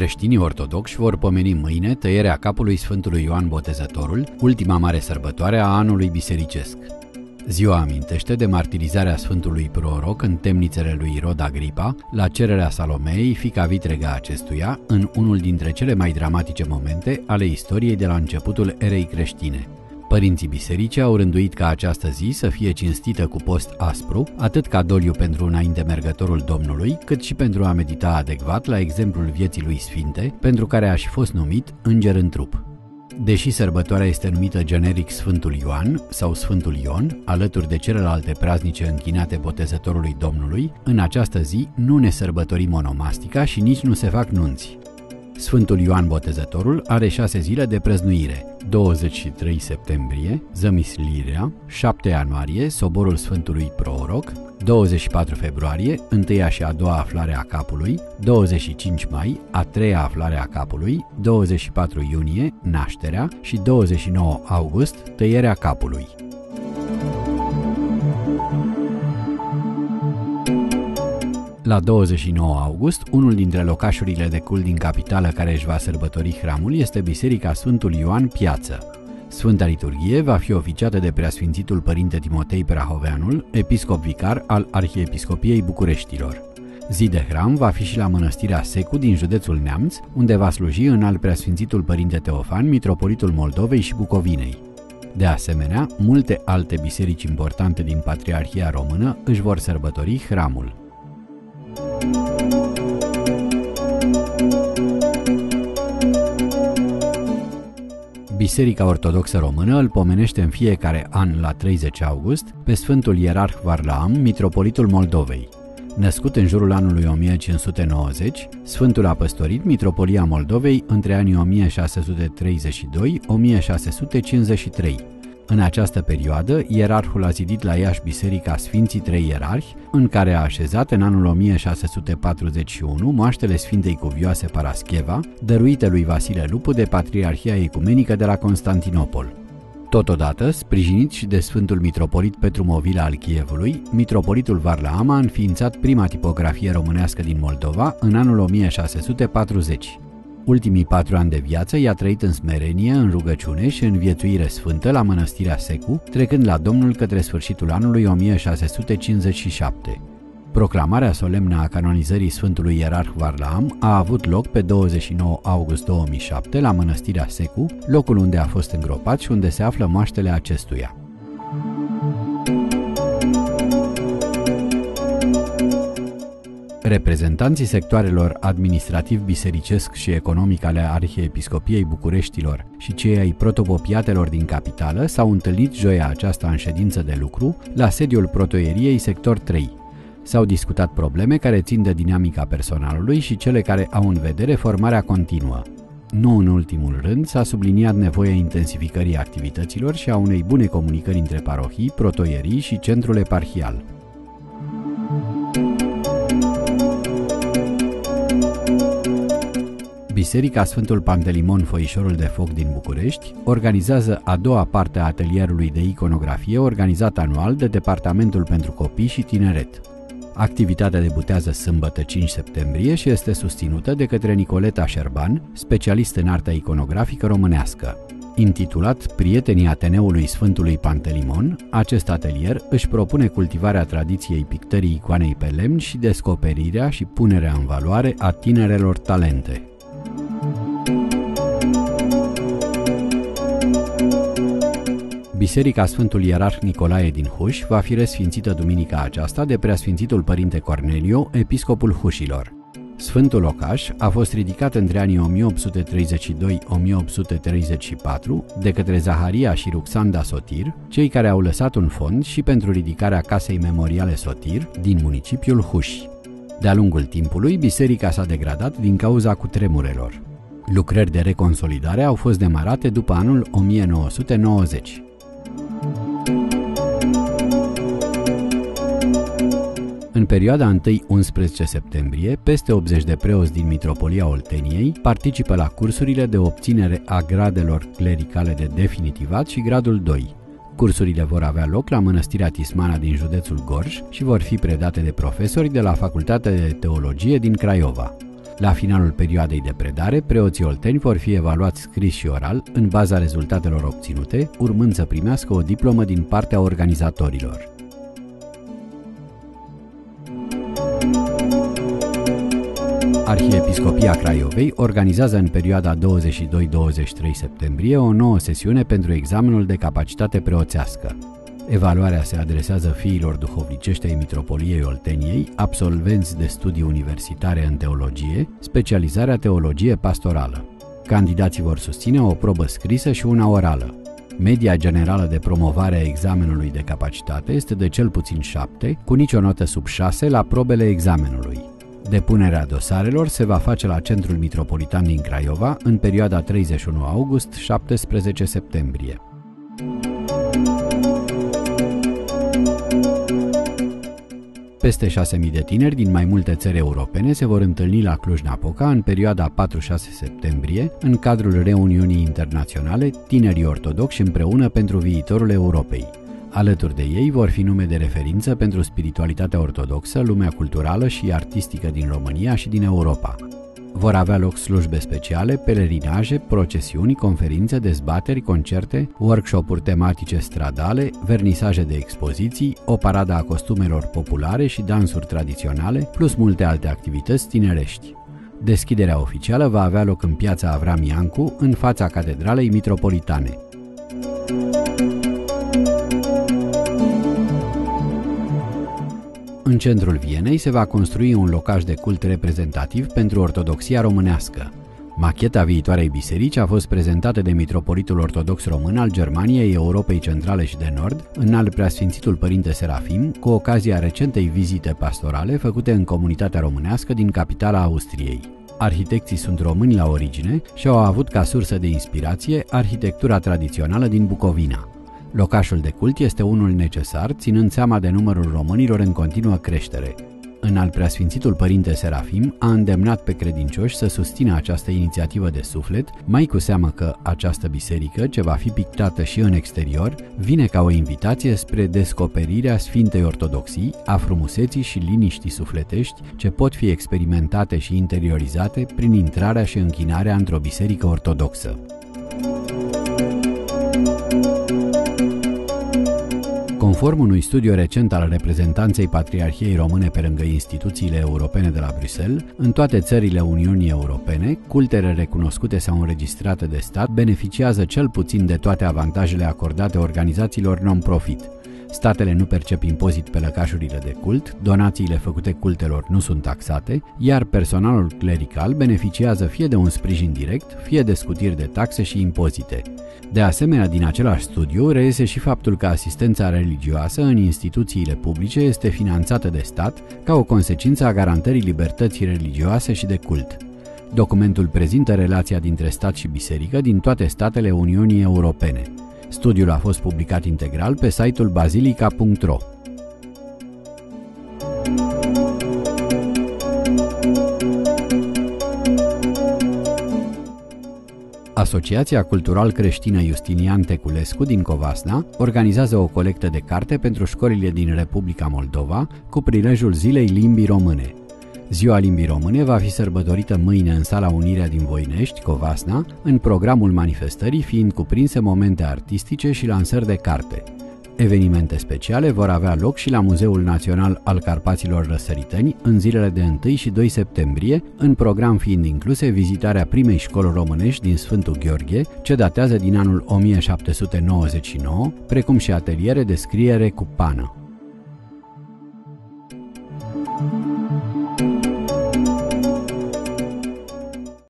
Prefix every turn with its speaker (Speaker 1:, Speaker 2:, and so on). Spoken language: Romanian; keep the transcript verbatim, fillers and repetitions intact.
Speaker 1: Creștinii ortodoxi vor pomeni mâine tăierea capului Sfântului Ioan Botezătorul, ultima mare sărbătoare a anului bisericesc. Ziua amintește de martirizarea Sfântului Proroc în temnițele lui Irod Agripa, la cererea Salomei, fiica vitrega acestuia, în unul dintre cele mai dramatice momente ale istoriei de la începutul erei creștine. Părinții bisericii au rânduit ca această zi să fie cinstită cu post aspru, atât ca doliu pentru înainte mergătorul Domnului, cât și pentru a medita adecvat la exemplul vieții lui sfinte, pentru care a și fost numit Înger în trup. Deși sărbătoarea este numită generic Sfântul Ioan sau Sfântul Ion, alături de celelalte praznice închinate Botezătorului Domnului, în această zi nu ne sărbătorim onomastica și nici nu se fac nunți. Sfântul Ioan Botezătorul are șase zile de prăznuire: douăzeci și trei septembrie, zămislirea, șapte ianuarie, soborul Sfântului Proroc, douăzeci și patru februarie, întâia și a doua aflare a capului, douăzeci și cinci mai, a treia aflare a capului, douăzeci și patru iunie, nașterea și douăzeci și nouă august, tăierea capului. La douăzeci și nouă august, unul dintre locașurile de cult din capitală care își va sărbători hramul este Biserica Sfântul Ioan Piață. Sfânta liturghie va fi oficiată de Preasfințitul Părinte Timotei Prahoveanul, episcop vicar al Arhiepiscopiei Bucureștilor. Zi de hram va fi și la Mănăstirea Secu din județul Neamț, unde va sluji înalt Preasfințitul Părinte Teofan, mitropolitul Moldovei și Bucovinei. De asemenea, multe alte biserici importante din Patriarhia Română își vor sărbători hramul. Biserica Ortodoxă Română îl pomenește în fiecare an la treizeci august pe Sfântul Ierarh Varlaam, mitropolitul Moldovei. Născut în jurul anului o mie cinci sute nouăzeci, Sfântul a păstorit mitropolia Moldovei între anii o mie șase sute treizeci și doi - o mie șase sute cincizeci și trei. În această perioadă, ierarhul a zidit la Iași Biserica Sfinții Trei Ierarhi, în care a așezat în anul o mie șase sute patruzeci și unu moaștele Sfintei Cuvioase Parascheva, dăruite lui Vasile Lupu de Patriarhia Ecumenică de la Constantinopol. Totodată, sprijinit și de Sfântul Mitropolit Petru Movila al Chievului, mitropolitul Varlaam a înființat prima tipografie românească din Moldova în anul o mie șase sute patruzeci. Ultimii patru ani de viață i-a trăit în smerenie, în rugăciune și în viețuire sfântă la Mănăstirea Secu, trecând la Domnul către sfârșitul anului o mie șase sute cincizeci și șapte. Proclamarea solemnă a canonizării Sfântului Ierarh Varlaam a avut loc pe douăzeci și nouă august două mii șapte la Mănăstirea Secu, locul unde a fost îngropat și unde se află moaștele acestuia. Reprezentanții sectoarelor administrativ, bisericesc și economic ale Arhiepiscopiei Bucureștilor și cei ai protopopiatelor din capitală s-au întâlnit joia aceasta în ședință de lucru la sediul protoieriei sector trei. S-au discutat probleme care țin de dinamica personalului și cele care au în vedere formarea continuă. Nu în ultimul rând, s-a subliniat nevoia intensificării activităților și a unei bune comunicări între parohii, protoierii și centrul eparhial. Biserica Sfântul Pantelimon Foișorul de Foc din București organizează a doua parte a atelierului de iconografie organizat anual de Departamentul pentru Copii și Tineret. Activitatea debutează sâmbătă cinci septembrie și este susținută de către Nicoleta Șerban, specialist în arta iconografică românească. Intitulat Prietenii Ateneului Sfântului Pantelimon, acest atelier își propune cultivarea tradiției pictării icoanei pe lemn și descoperirea și punerea în valoare a tinerelor talente. Biserica Sfântul Ierarh Nicolae din Huș va fi resfințită duminica aceasta de Preasfințitul Părinte Corneliu, episcopul Hușilor. Sfântul locaș a fost ridicat între anii o mie opt sute treizeci și doi - o mie opt sute treizeci și patru de către Zaharia și Ruxanda Sotir, cei care au lăsat un fond și pentru ridicarea casei memoriale Sotir din municipiul Huș. De-a lungul timpului, biserica s-a degradat din cauza cutremurelor. Lucrări de reconsolidare au fost demarate după anul o mie nouă sute nouăzeci. În perioada întâi - unsprezece septembrie, peste optzeci de preoți din Mitropolia Olteniei participă la cursurile de obținere a gradelor clericale de definitivat și gradul doi. Cursurile vor avea loc la Mănăstirea Tismana din județul Gorj și vor fi predate de profesori de la Facultatea de Teologie din Craiova. La finalul perioadei de predare, preoții olteni vor fi evaluați scris și oral în baza rezultatelor obținute, urmând să primească o diplomă din partea organizatorilor. Arhiepiscopia Craiovei organizează în perioada douăzeci și doi - douăzeci și trei septembrie o nouă sesiune pentru examenul de capacitate preoțească. Evaluarea se adresează fiilor duhovnicești ai Mitropoliei Olteniei, absolvenți de studii universitare în teologie, specializarea teologie pastorală. Candidații vor susține o probă scrisă și una orală. Media generală de promovare a examenului de capacitate este de cel puțin șapte, cu nicio notă sub șase la probele examenului. Depunerea dosarelor se va face la Centrul Mitropolitan din Craiova în perioada treizeci și unu august - șaptesprezece septembrie. Peste șase mii de tineri din mai multe țări europene se vor întâlni la Cluj-Napoca în perioada patru - șase septembrie, în cadrul reuniunii internaționale Tinerii Ortodoxi împreună pentru viitorul Europei. Alături de ei vor fi nume de referință pentru spiritualitatea ortodoxă, lumea culturală și artistică din România și din Europa. Vor avea loc slujbe speciale, pelerinaje, procesiuni, conferințe, dezbateri, concerte, workshop-uri tematice stradale, vernisaje de expoziții, o paradă a costumelor populare și dansuri tradiționale, plus multe alte activități tinerești. Deschiderea oficială va avea loc în piața Avram Iancu, în fața Catedralei Mitropolitane. În centrul Vienei se va construi un locaș de cult reprezentativ pentru ortodoxia românească. Macheta viitoarei biserici a fost prezentată de mitropolitul ortodox român al Germaniei, Europei Centrale și de Nord, înalt preasfințitul Părinte Serafim, cu ocazia recentei vizite pastorale făcute în comunitatea românească din capitala Austriei. Arhitecții sunt români la origine și au avut ca sursă de inspirație arhitectura tradițională din Bucovina. Locașul de cult este unul necesar, ținând seama de numărul românilor în continuă creștere. Înalt preasfințitul Părinte Serafim a îndemnat pe credincioși să susțină această inițiativă de suflet, mai cu seamă că această biserică, ce va fi pictată și în exterior, vine ca o invitație spre descoperirea Sfintei Ortodoxii, a frumuseții și liniștii sufletești ce pot fi experimentate și interiorizate prin intrarea și închinarea într-o biserică ortodoxă. Conform unui studiu recent al reprezentanței Patriarhiei Române pe lângă instituțiile europene de la Bruxelles, în toate țările Uniunii Europene, cultele recunoscute sau înregistrate de stat beneficiază cel puțin de toate avantajele acordate organizațiilor non-profit. Statele nu percep impozit pe lăcașurile de cult, donațiile făcute cultelor nu sunt taxate, iar personalul clerical beneficiază fie de un sprijin direct, fie de scutiri de taxe și impozite. De asemenea, din același studiu reiese și faptul că asistența religioasă în instituțiile publice este finanțată de stat ca o consecință a garantării libertății religioase și de cult. Documentul prezintă relația dintre stat și biserică din toate statele Uniunii Europene. Studiul a fost publicat integral pe site-ul basilica punct ro. Asociația Cultural Creștină Justinian Teculescu din Covasna organizează o colectă de carte pentru școlile din Republica Moldova cu prilejul Zilei Limbii Române. Ziua Limbii Române va fi sărbătorită mâine în Sala Unirea din Voinești, Covasna, în programul manifestării fiind cuprinse momente artistice și lansări de carte. Evenimente speciale vor avea loc și la Muzeul Național al Carpaților Răsăriteni în zilele de întâi și doi septembrie, în program fiind incluse vizitarea primei școli românești din Sfântul Gheorghe, ce datează din anul o mie șapte sute nouăzeci și nouă, precum și ateliere de scriere cu pană.